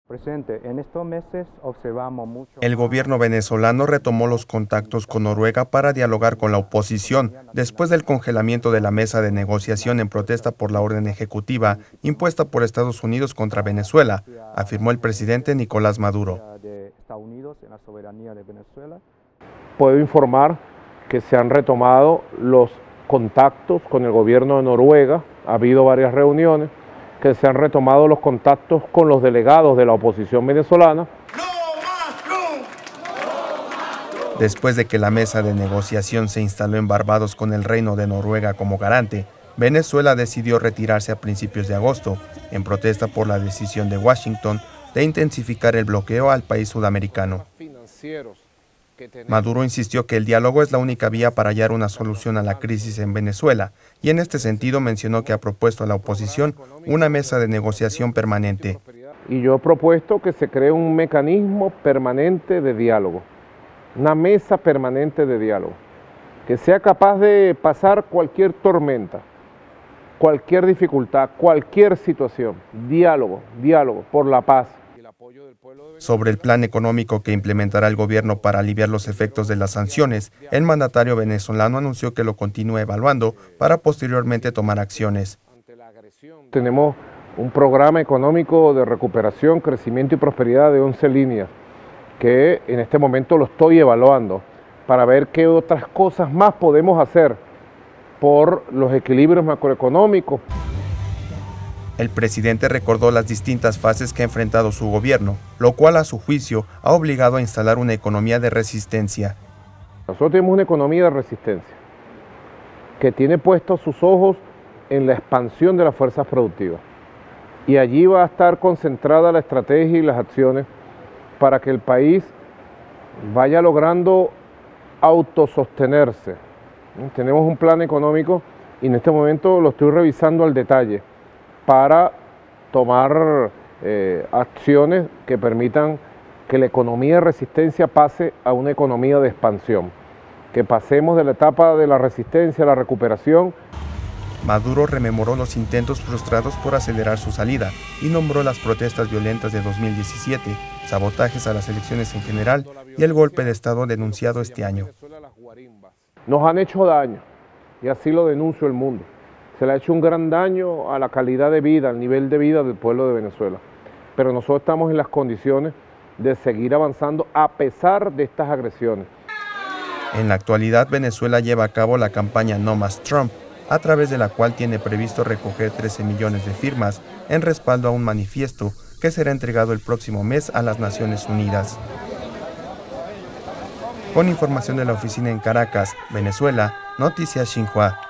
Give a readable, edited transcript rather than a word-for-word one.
Presidente, en estos meses observamos mucho. El gobierno venezolano retomó los contactos con Noruega para dialogar con la oposición después del congelamiento de la mesa de negociación en protesta por la orden ejecutiva impuesta por Estados Unidos contra Venezuela, afirmó el presidente Nicolás Maduro. De Estados Unidos en la soberanía de Venezuela. Puedo informar que se han retomado los contactos con el gobierno de Noruega, ha habido varias reuniones, que se han retomado los contactos con los delegados de la oposición venezolana. Después de que la mesa de negociación se instaló en Barbados con el Reino de Noruega como garante, Venezuela decidió retirarse a principios de agosto, en protesta por la decisión de Washington de intensificar el bloqueo al país sudamericano. Maduro insistió que el diálogo es la única vía para hallar una solución a la crisis en Venezuela y en este sentido mencionó que ha propuesto a la oposición una mesa de negociación permanente. Y yo he propuesto que se cree un mecanismo permanente de diálogo, una mesa permanente de diálogo, que sea capaz de pasar cualquier tormenta, cualquier dificultad, cualquier situación, diálogo por la paz. Sobre el plan económico que implementará el gobierno para aliviar los efectos de las sanciones, el mandatario venezolano anunció que lo continúa evaluando para posteriormente tomar acciones. Tenemos un programa económico de recuperación, crecimiento y prosperidad de 11 líneas, que en este momento lo estoy evaluando para ver qué otras cosas más podemos hacer por los equilibrios macroeconómicos. El presidente recordó las distintas fases que ha enfrentado su gobierno, lo cual a su juicio ha obligado a instalar una economía de resistencia. Nosotros tenemos una economía de resistencia que tiene puestos sus ojos en la expansión de las fuerzas productivas. Y allí va a estar concentrada la estrategia y las acciones para que el país vaya logrando autosostenerse. Tenemos un plan económico y en este momento lo estoy revisando al detalle para tomar acciones que permitan que la economía de resistencia pase a una economía de expansión, que pasemos de la etapa de la resistencia a la recuperación. Maduro rememoró los intentos frustrados por acelerar su salida y nombró las protestas violentas de 2017, sabotajes a las elecciones en general y el golpe de Estado denunciado este año. Nos han hecho daño y así lo denuncio el mundo. Se le ha hecho un gran daño a la calidad de vida, al nivel de vida del pueblo de Venezuela. Pero nosotros estamos en las condiciones de seguir avanzando a pesar de estas agresiones. En la actualidad, Venezuela lleva a cabo la campaña No Más Trump, a través de la cual tiene previsto recoger 13 millones de firmas en respaldo a un manifiesto que será entregado el próximo mes a las Naciones Unidas. Con información de la oficina en Caracas, Venezuela, Noticias Xinhua.